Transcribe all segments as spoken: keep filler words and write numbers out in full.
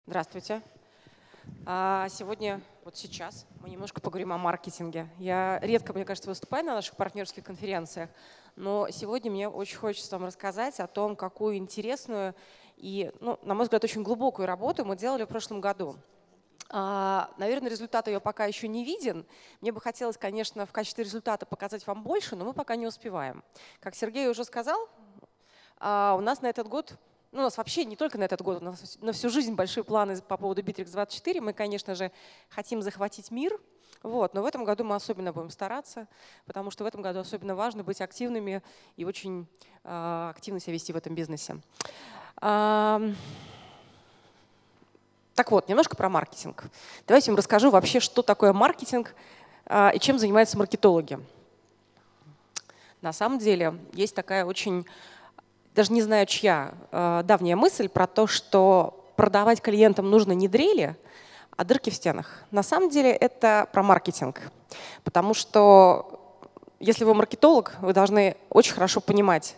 Здравствуйте. А, Сегодня, вот сейчас, мы немножко поговорим о маркетинге. Я редко, мне кажется, выступаю на наших партнерских конференциях, но сегодня мне очень хочется вам рассказать о том, какую интересную и, ну, на мой взгляд, очень глубокую работу мы делали в прошлом году. А, Наверное, результат ее пока еще не виден. Мне бы хотелось, конечно, в качестве результата показать вам больше, но мы пока не успеваем. Как Сергей уже сказал, а, у нас на этот год, ну, у нас вообще не только на этот год, у нас на всю жизнь большие планы по поводу Bittrex двадцать четыре. Мы, конечно же, хотим захватить мир, вот, но в этом году мы особенно будем стараться, потому что в этом году особенно важно быть активными и очень а, активно себя вести в этом бизнесе. А, Так вот, немножко про маркетинг. Давайте я вам расскажу вообще, что такое маркетинг а, и чем занимаются маркетологи. На самом деле есть такая очень, даже не знаю чья, а, давняя мысль про то, что продавать клиентам нужно не дрели, а дырки в стенах. На самом деле это про маркетинг. Потому что если вы маркетолог, вы должны очень хорошо понимать,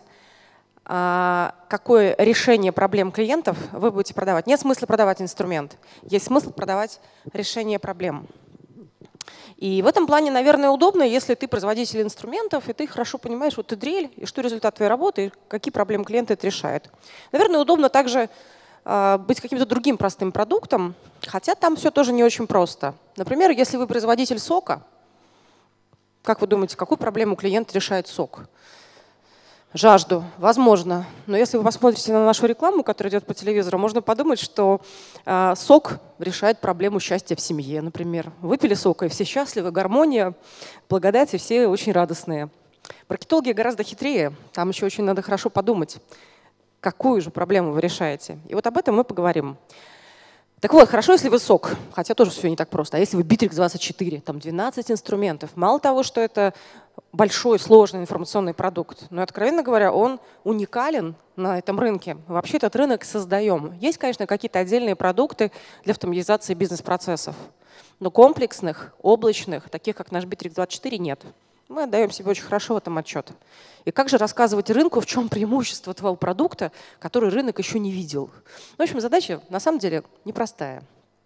а, какое решение проблем клиентов вы будете продавать. Нет смысла продавать инструмент, есть смысл продавать решение проблем. И в этом плане, наверное, удобно, если ты производитель инструментов, и ты хорошо понимаешь, вот ты дрель, и что результат твоей работы, и какие проблемы клиента это решает. Наверное, удобно также э, быть каким-то другим простым продуктом, хотя там все тоже не очень просто. Например, если вы производитель сока, как вы думаете, какую проблему клиент решает сок? Жажду, возможно. Но если вы посмотрите на нашу рекламу, которая идет по телевизору, можно подумать, что э, сок решает проблему счастья в семье, например. Выпили сока, и все счастливы, гармония, благодать, и все очень радостные. Маркетологи гораздо хитрее. Там еще очень надо хорошо подумать, какую же проблему вы решаете. И вот об этом мы поговорим. Так вот, хорошо, если вы сок, хотя тоже все не так просто. А если вы Bittrex двадцать четыре, там двенадцать инструментов. Мало того, что это большой, сложный информационный продукт, но, откровенно говоря, он уникален на этом рынке. Вообще этот рынок создаем. Есть, конечно, какие-то отдельные продукты для автоматизации бизнес-процессов, но комплексных, облачных, таких как наш Bittrex двадцать четыре, нет. Мы отдаем себе очень хорошо в этом отчет. И как же рассказывать рынку, в чем преимущество твоего продукта, который рынок еще не видел? В общем, задача на самом деле непростая.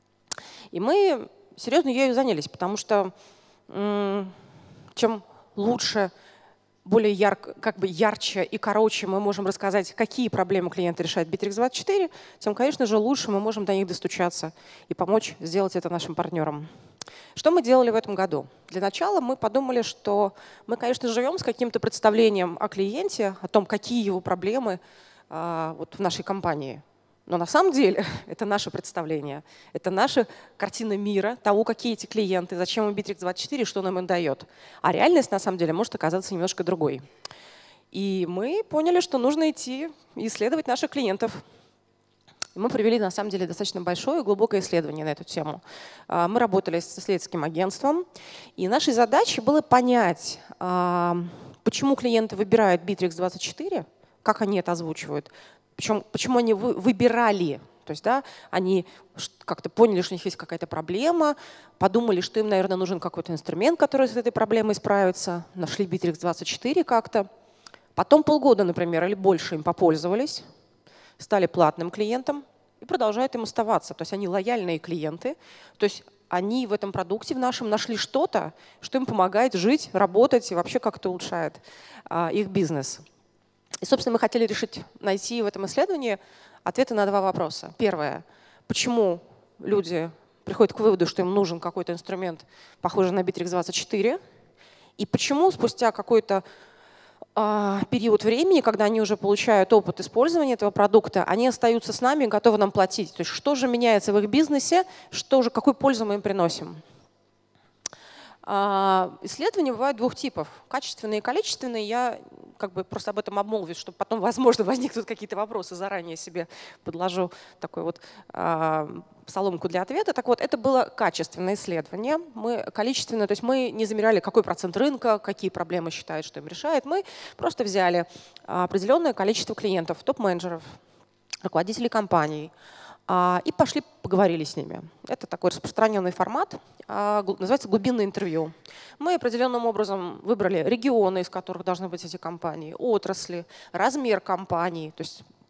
И мы серьезно ею занялись, потому что м- чем лучше, более ярко, как бы ярче и короче мы можем рассказать, какие проблемы клиента решает Bittrex двадцать четыре, тем, конечно же, лучше мы можем до них достучаться и помочь сделать это нашим партнерам. Что мы делали в этом году? Для начала мы подумали, что мы, конечно, живем с каким-то представлением о клиенте, о том, какие его проблемы а, вот в нашей компании. Но на самом деле это наше представление, это наша картина мира, того, какие эти клиенты, зачем им Bittrex двадцать четыре, что нам им дает. А реальность на самом деле может оказаться немножко другой. И мы поняли, что нужно идти и исследовать наших клиентов. И мы провели, на самом деле, достаточно большое и глубокое исследование на эту тему. Мы работали с исследовательским агентством, и нашей задачей было понять, почему клиенты выбирают Bittrex двадцать четыре, как они это озвучивают, причем, почему они выбирали. То есть да, они как-то поняли, что у них есть какая-то проблема, подумали, что им, наверное, нужен какой-то инструмент, который с этой проблемой справится, нашли Bittrex двадцать четыре как-то. Потом полгода, например, или больше им попользовались, стали платным клиентом и продолжают им оставаться. То есть они лояльные клиенты, то есть они в этом продукте в нашем нашли что-то, что им помогает жить, работать и вообще как-то улучшает а, их бизнес. И, собственно, мы хотели решить, найти в этом исследовании ответы на два вопроса. Первое. Почему люди приходят к выводу, что им нужен какой-то инструмент, похожий на Bittrex двадцать четыре? И почему спустя какой-то период времени, когда они уже получают опыт использования этого продукта, они остаются с нами и готовы нам платить. То есть что же меняется в их бизнесе, что же, какую пользу мы им приносим. Исследования бывают двух типов. Качественные и количественные. Я как бы просто об этом обмолвюсь, чтобы потом, возможно, возникнут какие-то вопросы. Заранее себе подложу такой вот а, соломку для ответа. Так вот, это было качественное исследование. Мы количественное, то есть мы не замеряли, какой процент рынка, какие проблемы считают, что им решает. Мы просто взяли определенное количество клиентов, топ-менеджеров, руководителей компаний, и пошли поговорили с ними. Это такой распространенный формат, называется глубинное интервью. Мы определенным образом выбрали регионы, из которых должны быть эти компании, отрасли, размер компании. То есть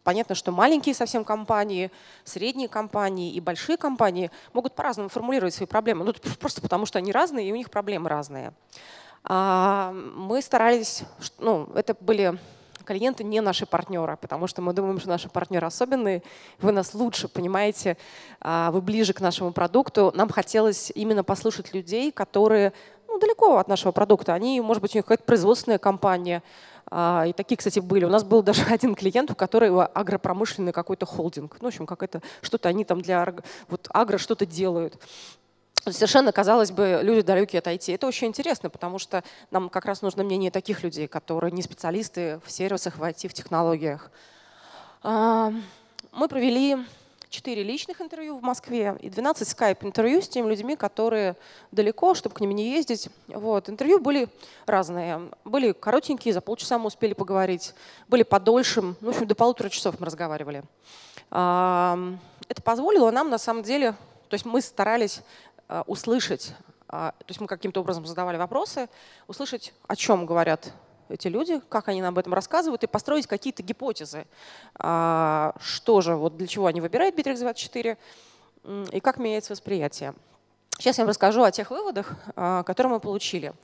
Понятно, что маленькие совсем компании, средние компании и большие компании могут по-разному формулировать свои проблемы. Ну, просто потому, что они разные, и у них проблемы разные. Мы старались, ну, это были клиенты не наши партнеры, потому что мы думаем, что наши партнеры особенные, вы нас лучше понимаете, вы ближе к нашему продукту. Нам хотелось именно послушать людей, которые ну, далеко от нашего продукта. Они, может быть, у них какая-то производственная компания. И такие, кстати, были. У нас был даже один клиент, у которого агропромышленный какой-то холдинг. Ну, в общем, как это, что-то они там для вот, агро что-то делают. Совершенно, казалось бы, люди далекие от ай ти. Это очень интересно, потому что нам как раз нужно мнение таких людей, которые не специалисты в сервисах, в ай ти, в технологиях. Мы провели четыре личных интервью в Москве и двенадцать скайп-интервью с теми людьми, которые далеко, чтобы к ним не ездить. Вот. Интервью были разные. Были коротенькие, за полчаса мы успели поговорить. Были подольше, ну, в общем, до полутора часов мы разговаривали. Это позволило нам, на самом деле, то есть мы старались услышать, то есть мы каким-то образом задавали вопросы, услышать, о чем говорят эти люди, как они нам об этом рассказывают, и построить какие-то гипотезы, что же, вот для чего они выбирают Bittrex двадцать четыре и как меняется восприятие. Сейчас я вам расскажу о тех выводах, которые мы получили.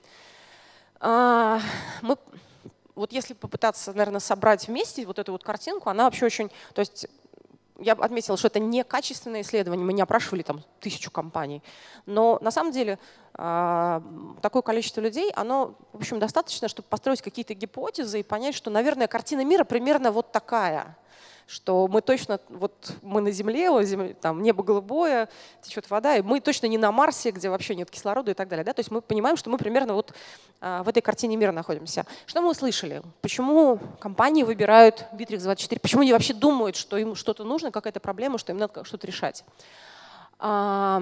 Мы, вот если попытаться, наверное, собрать вместе вот эту вот картинку, она вообще очень… То есть я отметила, что это не качественное исследование, мы не опрашивали там тысячу компаний. Но на самом деле такое количество людей, оно, в общем, достаточно, чтобы построить какие-то гипотезы и понять, что, наверное, картина мира примерно вот такая. Что мы точно, вот мы на Земле, там небо голубое, течет вода, и мы точно не на Марсе, где вообще нет кислорода и так далее. Да? То есть мы понимаем, что мы примерно вот а, в этой картине мира находимся. Что мы услышали? Почему компании выбирают Bittrex двадцать четыре? Почему они вообще думают, что им что-то нужно, какая-то проблема, что им надо что-то решать? А,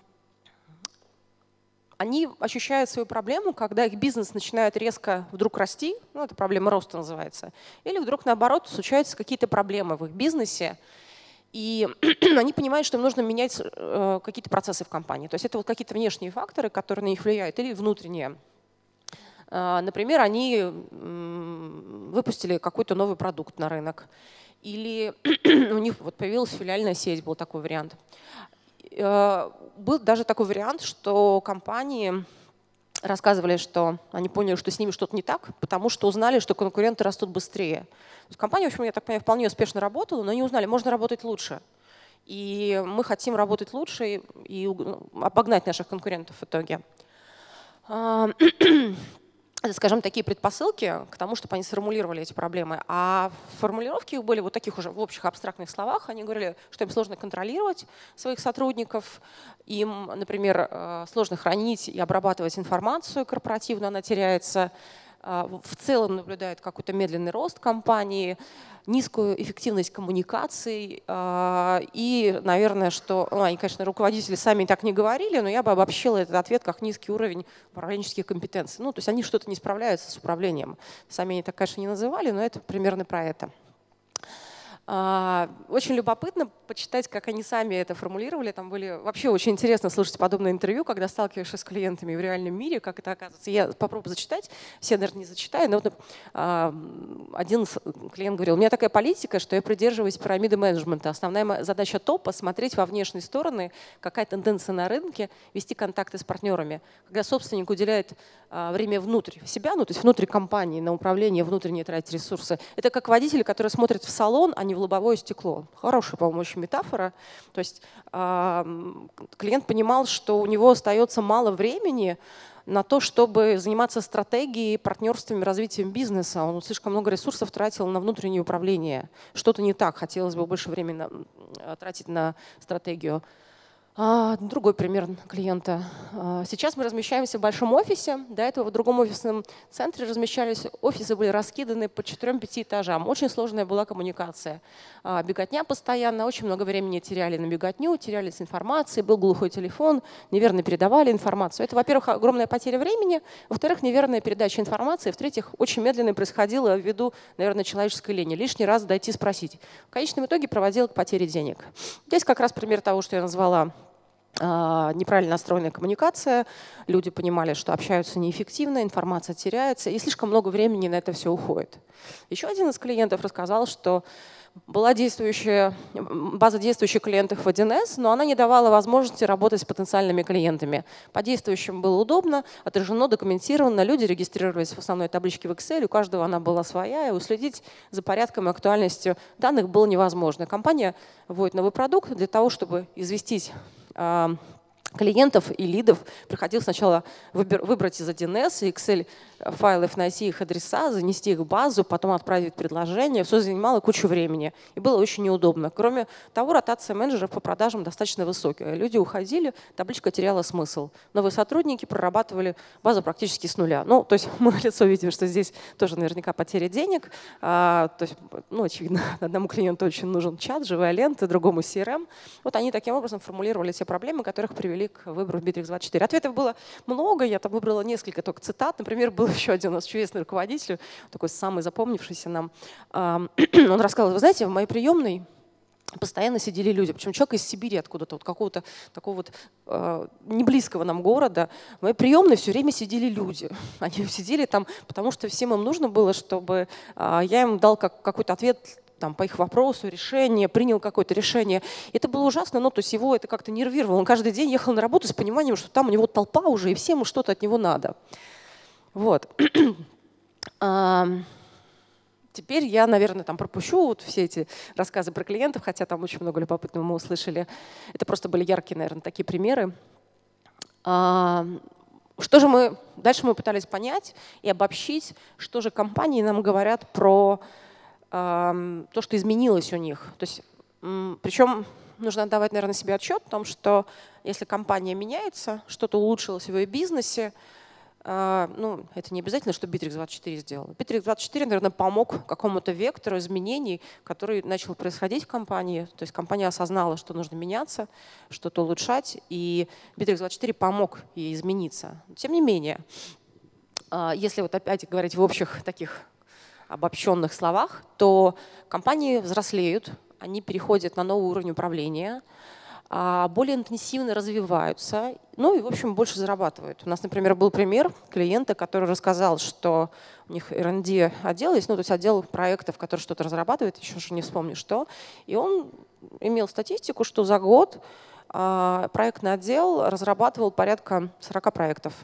они ощущают свою проблему, когда их бизнес начинает резко вдруг расти, ну, это проблема роста называется, или вдруг наоборот случаются какие-то проблемы в их бизнесе, и они понимают, что им нужно менять э, какие-то процессы в компании. То есть это вот какие-то внешние факторы, которые на них влияют, или внутренние. Э, например, они э, выпустили какой-то новый продукт на рынок, или у них вот появилась филиальная сеть, был такой вариант. Был даже такой вариант, что компании рассказывали, что они поняли, что с ними что-то не так, потому что узнали, что конкуренты растут быстрее. То есть компания, в общем, я так понимаю, вполне успешно работала, но они узнали, можно работать лучше. И мы хотим работать лучше и обогнать наших конкурентов в итоге. Это, скажем, такие предпосылки к тому, чтобы они сформулировали эти проблемы. А формулировки их были вот таких уже в общих абстрактных словах. Они говорили, что им сложно контролировать своих сотрудников, им, например, сложно хранить и обрабатывать информацию корпоративно, она теряется. В целом наблюдает какой-то медленный рост компании, низкую эффективность коммуникаций и, наверное, что, ну, они, конечно, руководители сами так не говорили, но я бы обобщила этот ответ как низкий уровень управленческих компетенций. Ну, то есть они что-то не справляются с управлением. Сами они так, конечно, не называли, но это примерно про это. Очень любопытно почитать, как они сами это формулировали. Там были вообще очень интересно слушать подобное интервью, когда сталкиваешься с клиентами в реальном мире, как это оказывается. Я попробую зачитать, все, наверное, не зачитаю, но вот, а, один клиент говорил, у меня такая политика, что я придерживаюсь пирамиды менеджмента. Основная задача топа — смотреть во внешние стороны, какая тенденция на рынке, вести контакты с партнерами. Когда собственник уделяет а, время внутрь себя, ну, то есть внутрь компании, на управление, внутренне тратить ресурсы. Это как водители, которые смотрят в салон, а не в лобовое стекло. Хорошая, по-моему, очень метафора. То есть э, клиент понимал, что у него остается мало времени на то, чтобы заниматься стратегией, партнерствами, развитием бизнеса. Он слишком много ресурсов тратил на внутреннее управление. Что-то не так. Хотелось бы больше времени на, тратить на стратегию. Другой пример клиента. Сейчас мы размещаемся в большом офисе. До этого в другом офисном центре размещались, офисы были раскиданы по четырем-пяти этажам. Очень сложная была коммуникация. Беготня постоянно, очень много времени теряли на беготню, теряли с информацией, был глухой телефон, неверно передавали информацию. Это, во-первых, огромная потеря времени, во-вторых, неверная передача информации, в-третьих, очень медленно происходило ввиду, наверное, человеческой лени. Лишний раз дойти спросить. В конечном итоге проводило к потере денег. Здесь как раз пример того, что я назвала неправильно настроенная коммуникация, люди понимали, что общаются неэффективно, информация теряется, и слишком много времени на это все уходит. Еще один из клиентов рассказал, что была действующая, база действующих клиентов в один эс, но она не давала возможности работать с потенциальными клиентами. По действующим было удобно, отражено, документировано, люди регистрировались в основной табличке в Excel, у каждого она была своя, и уследить за порядком и актуальностью данных было невозможно. Компания вводит новый продукт для того, чтобы известить клиентов и лидов, приходилось сначала выбрать из один эс, Excel файлов, найти их адреса, занести их в базу, потом отправить предложение. Все занимало кучу времени и было очень неудобно. Кроме того, ротация менеджеров по продажам достаточно высокая. Люди уходили, табличка теряла смысл. Новые сотрудники прорабатывали базу практически с нуля. Ну, то есть мы в лицо видим, что здесь тоже наверняка потеря денег. А, то есть, ну, очевидно, одному клиенту очень нужен чат, живая лента, другому си эр эм. Вот они таким образом формулировали те проблемы, которых привели к выбору Bittrex двадцать четыре. Ответов было много, я там выбрала несколько только цитат. Например, был еще один у нас чудесный руководитель, такой самый запомнившийся нам. Он рассказывал: вы знаете, в моей приемной постоянно сидели люди, причем человек из Сибири откуда-то, вот какого-то такого вот э, неблизкого нам города. В моей приемной все время сидели люди. Они сидели там, потому что всем им нужно было, чтобы э, я им дал как, какой-то ответ там, по их вопросу, решение, принял какое-то решение. Это было ужасно, но то есть его это как-то нервировало. Он каждый день ехал на работу с пониманием, что там у него толпа уже, и всем что-то от него надо. Вот. Теперь я, наверное, там пропущу вот все эти рассказы про клиентов, хотя там очень много любопытного мы услышали. Это просто были яркие, наверное, такие примеры. Что же мы… Дальше мы пытались понять и обобщить, что же компании нам говорят про то, что изменилось у них. То есть, причем нужно отдавать, наверное, себе отчет о том, что если компания меняется, что-то улучшилось в ее бизнесе, ну, это не обязательно, что Bittrex двадцать четыре сделал. Bittrex двадцать четыре, наверное, помог какому-то вектору изменений, который начал происходить в компании. То есть компания осознала, что нужно меняться, что-то улучшать, и Bittrex двадцать четыре помог ей измениться. Тем не менее, если вот опять говорить в общих таких обобщенных словах, то компании взрослеют, они переходят на новый уровень управления, более интенсивно развиваются, ну и, в общем, больше зарабатывают. У нас, например, был пример клиента, который рассказал, что у них эр энд ди отдел есть, ну, то есть отдел проектов, который что-то разрабатывает, еще же не вспомню что. И он имел статистику, что за год проектный отдел разрабатывал порядка сорока проектов.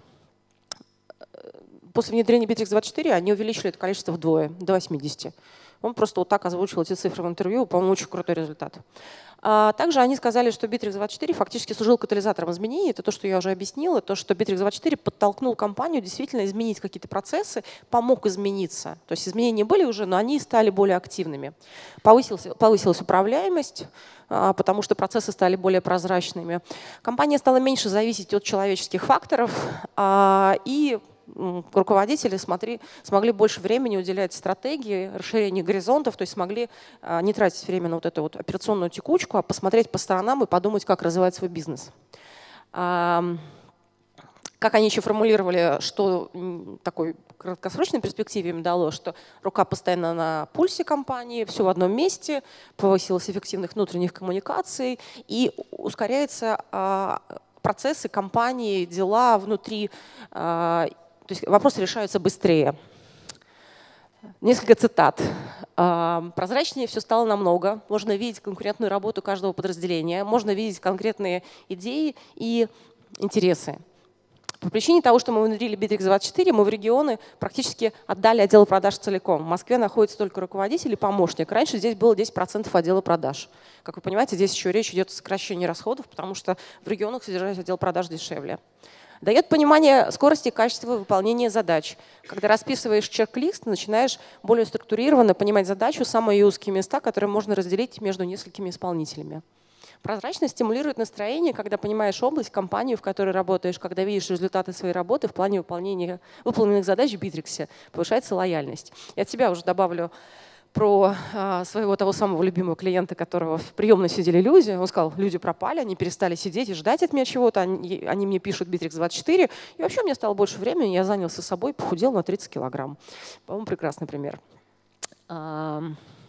После внедрения Bittrex двадцать четыре они увеличили это количество вдвое, до восьмидесяти. Он просто вот так озвучил эти цифры в интервью, по-моему, очень крутой результат. А также они сказали, что Bittrex двадцать четыре фактически служил катализатором изменений. Это то, что я уже объяснила, то, что Bittrex двадцать четыре подтолкнул компанию действительно изменить какие-то процессы, помог измениться. То есть изменения были уже, но они стали более активными. Повысилась, повысилась управляемость, потому что процессы стали более прозрачными. Компания стала меньше зависеть от человеческих факторов, и руководители смотри, смогли больше времени уделять стратегии, расширению горизонтов, то есть смогли а, не тратить время на вот эту вот операционную текучку, а посмотреть по сторонам и подумать, как развивать свой бизнес. А, как они еще формулировали, что такой краткосрочной перспективе им дало, что рука постоянно на пульсе компании, все в одном месте, повысилась эффективность внутренних коммуникаций и ускоряются а, процессы компании, дела внутри. А, То есть вопросы решаются быстрее. Несколько цитат. Прозрачнее все стало намного. Можно видеть конкурентную работу каждого подразделения, можно видеть конкретные идеи и интересы. По причине того, что мы внедрили Bittrex двадцать четыре, мы в регионы практически отдали отдел продаж целиком. В Москве находится только руководитель и помощник. Раньше здесь было десять процентов отдела продаж. Как вы понимаете, здесь еще речь идет о сокращении расходов, потому что в регионах содержать отдел продаж дешевле. Дает понимание скорости и качества выполнения задач. Когда расписываешь чек-лист, начинаешь более структурированно понимать задачу, самые узкие места, которые можно разделить между несколькими исполнителями. Прозрачность стимулирует настроение, когда понимаешь область, компанию, в которой работаешь, когда видишь результаты своей работы в плане выполнения выполненных задач в Bittrex. Повышается лояльность. Я от себя уже добавлю про а, своего того самого любимого клиента, которого в приемной сидели люди. Он сказал, люди пропали, они перестали сидеть и ждать от меня чего-то. Они, они мне пишут Bittrex двадцать четыре. И вообще у меня стало больше времени, я занялся собой, похудел на тридцать килограмм. По-моему, прекрасный пример. А,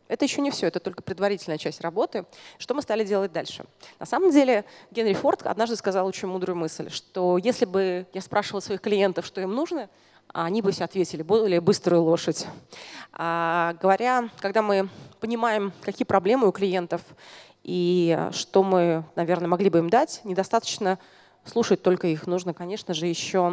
Это еще не все, это только предварительная часть работы. Что мы стали делать дальше? На самом деле Генри Форд однажды сказал очень мудрую мысль, что если бы я спрашивала своих клиентов, что им нужно, они бы все ответили: более быструю лошадь. А, говоря, когда мы понимаем, какие проблемы у клиентов и что мы, наверное, могли бы им дать, недостаточно слушать только их. Нужно, конечно же, еще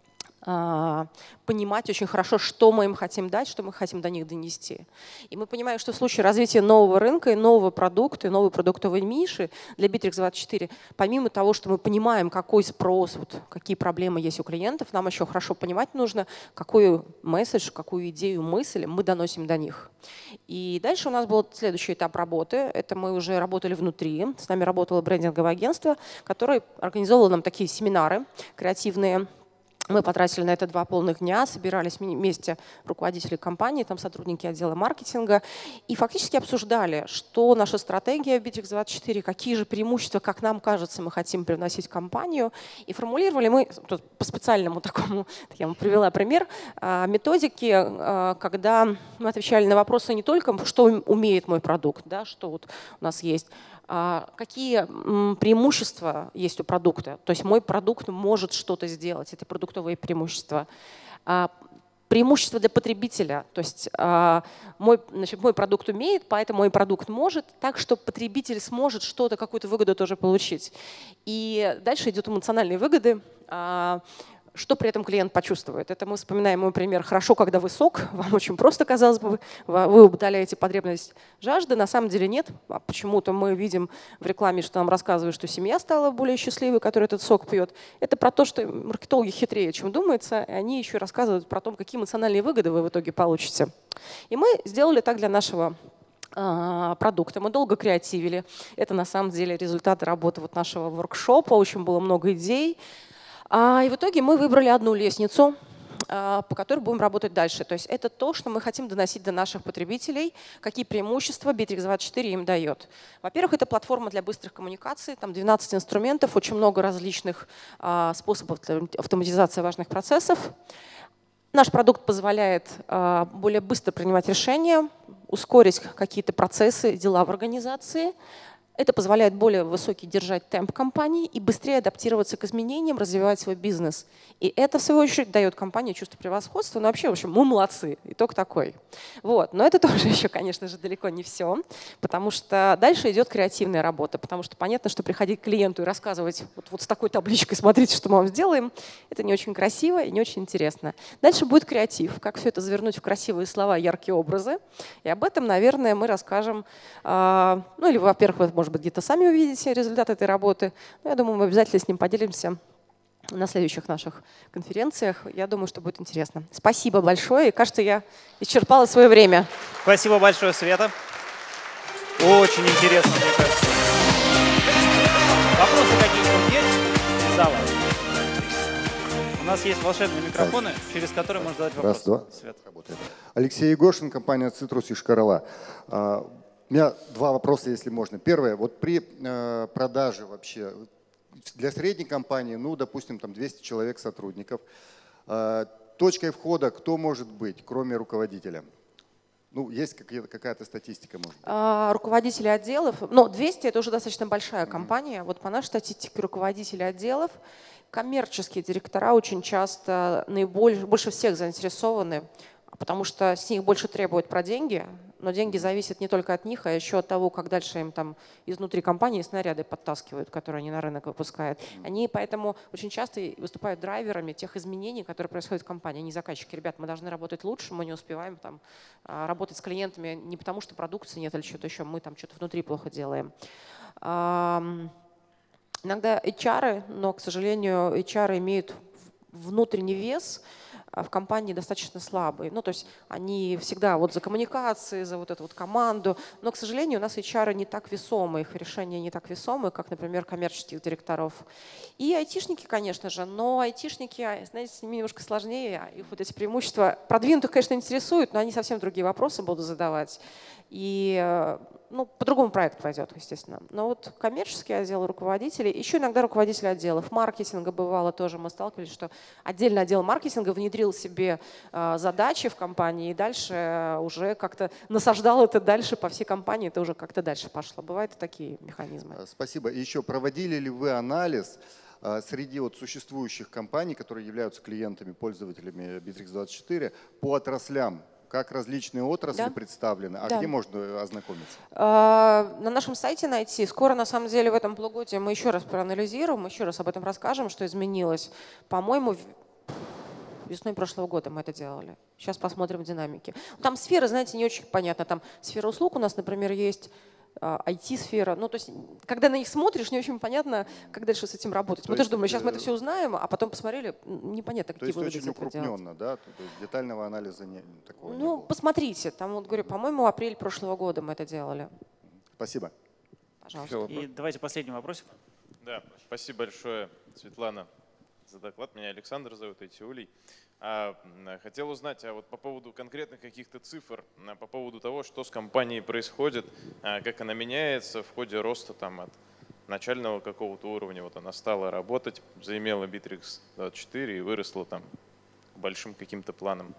а, понимать очень хорошо, что мы им хотим дать, что мы хотим до них донести. И мы понимаем, что в случае развития нового рынка и нового продукта, и новой продуктовой ниши для Bittrex двадцать четыре, помимо того, что мы понимаем, какой спрос, вот, какие проблемы есть у клиентов, нам еще хорошо понимать нужно, какой месседж, какую идею, мысль мы доносим до них. И дальше у нас был следующий этап работы. Это мы уже работали внутри. С нами работало брендинговое агентство, которое организовывало нам такие семинары креативные. Мы потратили на это два полных дня, собирались вместе руководители компании, там сотрудники отдела маркетинга, и фактически обсуждали, что наша стратегия в Bittrex двадцать четыре, какие же преимущества, как нам кажется, мы хотим привносить в компанию. И формулировали мы тут по специальному такому, я вам привела пример, методики, когда мы отвечали на вопросы не только, что умеет мой продукт, да, что вот у нас есть, какие преимущества есть у продукта. То есть мой продукт может что-то сделать, это продуктовые преимущества. Преимущества для потребителя. То есть мой, значит, мой продукт умеет, поэтому мой продукт может, так что потребитель сможет что-то, какую-то выгоду тоже получить. И дальше идут эмоциональные выгоды. Что при этом клиент почувствует? Это мы вспоминаем мой пример. Хорошо, когда вы сок, вам очень просто, казалось бы, вы удаляете потребность жажды. На самом деле нет. А почему-то мы видим в рекламе, что нам рассказывают, что семья стала более счастливой, которая этот сок пьет. Это про то, что маркетологи хитрее, чем думается. И они еще рассказывают про то, какие эмоциональные выгоды вы в итоге получите. И мы сделали так для нашего продукта. Мы долго креативили. Это на самом деле результаты работы вот нашего воркшопа. Очень было много идей. И в итоге мы выбрали одну лестницу, по которой будем работать дальше. То есть это то, что мы хотим доносить до наших потребителей, какие преимущества Bittrex двадцать четыре им дает. Во-первых, это платформа для быстрых коммуникаций, там двенадцать инструментов, очень много различных способов автоматизации важных процессов. Наш продукт позволяет более быстро принимать решения, ускорить какие-то процессы, дела в организации. Это позволяет более высокий держать темп компании и быстрее адаптироваться к изменениям, развивать свой бизнес. И это, в свою очередь, дает компании чувство превосходства. Но вообще, в общем, мы молодцы. Итог такой. Вот. Но это тоже еще, конечно же, далеко не все, потому что дальше идет креативная работа. Потому что понятно, что приходить к клиенту и рассказывать вот, вот с такой табличкой, смотрите, что мы вам сделаем, это не очень красиво и не очень интересно. Дальше будет креатив. Как все это завернуть в красивые слова, яркие образы. И об этом, наверное, мы расскажем. Ну или, во-первых, вы, может быть, где-то сами увидите результат этой работы. Но я думаю, мы обязательно с ним поделимся на следующих наших конференциях. Я думаю, что будет интересно. Спасибо большое. И, кажется, я исчерпала свое время. Спасибо большое, Света. Очень интересно, мне кажется. Вопросы какие-нибудь есть из зала? У нас есть волшебные микрофоны, через которые можно задать вопросы. Раз, два. Свет работает. Алексей Егошин, компания «Цитрус» Йошкар-Ола. У меня два вопроса, если можно. Первое. Вот при э, продаже вообще для средней компании, ну, допустим, там двести человек сотрудников, э, точкой входа кто может быть, кроме руководителя? Ну, есть какая-то статистика, может быть? А, руководители отделов. Ну, двести – это уже достаточно большая компания. Mm-hmm. Вот по нашей статистике руководители отделов, коммерческие директора очень часто наибольше, больше всех заинтересованы, потому что с них больше требуют про деньги, но деньги зависят не только от них, а еще от того, как дальше им там изнутри компании снаряды подтаскивают, которые они на рынок выпускают. Они поэтому очень часто выступают драйверами тех изменений, которые происходят в компании. Они заказчики. Ребят, мы должны работать лучше, мы не успеваем там работать с клиентами не потому, что продукции нет или что-то еще, мы там что-то внутри плохо делаем. Иногда эйч ар, но, к сожалению, эйч ар имеют внутренний вес в компании достаточно слабый. Ну, то есть они всегда вот за коммуникации, за вот эту вот команду. Но, к сожалению, у нас эйч ар не так весомые, их решения не так весомые, как, например, коммерческих директоров. И айтишники, конечно же, но айтишники, знаете, с ними немножко сложнее. Их вот эти преимущества продвинутых, конечно, интересуют, но они совсем другие вопросы будут задавать. И ну, по-другому проект пойдет, естественно. Но вот коммерческий отдел руководителей, еще иногда руководители отделов маркетинга бывало тоже, мы сталкивались, что отдельный отдел маркетинга внедрил себе э, задачи в компании и дальше уже как-то насаждал это дальше по всей компании, это уже как-то дальше пошло. Бывают и такие механизмы. Спасибо. И еще проводили ли вы анализ среди вот существующих компаний, которые являются клиентами, пользователями Битрикс двадцать четыре, по отраслям? Как различные отрасли да. представлены, а да. где можно ознакомиться? На нашем сайте найти. Скоро, на самом деле, в этом полугодии мы еще раз проанализируем, еще раз об этом расскажем, что изменилось. По-моему, весной прошлого года мы это делали. Сейчас посмотрим динамики. Там сфера, знаете, не очень понятно. Там сфера услуг у нас, например, есть. ай ти-сфера. Ну, то есть, когда на них смотришь, не очень понятно, как дальше с этим работать. То мы есть, тоже думали, сейчас мы это все узнаем, а потом посмотрели, непонятно, какие выводы. То есть очень укрупненно, да? То есть детального анализа не, такого ну, не было. Посмотрите, там, вот говорю, по-моему, апрель прошлого года мы это делали. Спасибо. Пожалуйста. И давайте последний вопросик. Да, спасибо большое, Светлана, за доклад. Меня Александр зовут, Айтиулий. А, хотел узнать, а вот по поводу конкретных каких-то цифр, по поводу того, что с компанией происходит, как она меняется в ходе роста там, от начального какого-то уровня. Вот она стала работать, заимела Битрикс двадцать четыре и выросла там к большим каким-то планам.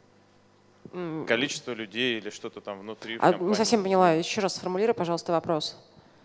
Mm. Количество людей или что-то там внутри. А, не совсем поняла. Еще раз сформулируй, пожалуйста, вопрос.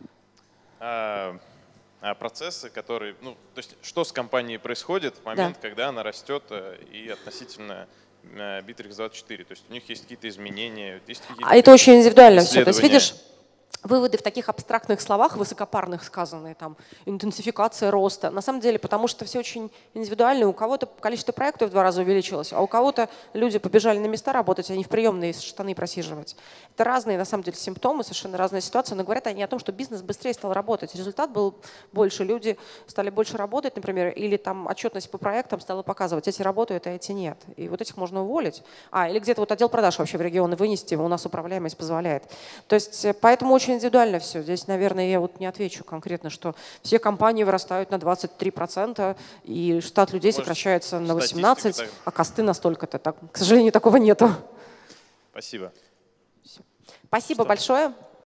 А, А процессы, которые, ну, то есть, что с компанией происходит в момент, да. когда она растет и относительно Битрикс двадцать четыре, то есть у них есть какие-то изменения, есть какие-то. А это очень индивидуально все. То есть видишь, выводы в таких абстрактных словах, высокопарных сказанные, там, интенсификация роста. На самом деле, потому что все очень индивидуально. У кого-то количество проектов в два раза увеличилось, а у кого-то люди побежали на места работать, а не в приемные штаны просиживать. Это разные, на самом деле, симптомы, совершенно разные ситуации, но говорят они о том, что бизнес быстрее стал работать. Результат был больше, люди стали больше работать, например, или там отчетность по проектам стала показывать, эти работают, а эти нет. И вот этих можно уволить. А, или где-то вот отдел продаж вообще в регионы вынести, у нас управляемость позволяет. То есть поэтому очень индивидуально все. Здесь, наверное, я вот не отвечу конкретно, что все компании вырастают на двадцать три процента, и штат людей Может, сокращается на восемнадцать процентов, а косты на столько-то. Так, к сожалению, такого нету. Спасибо. Спасибо что? большое.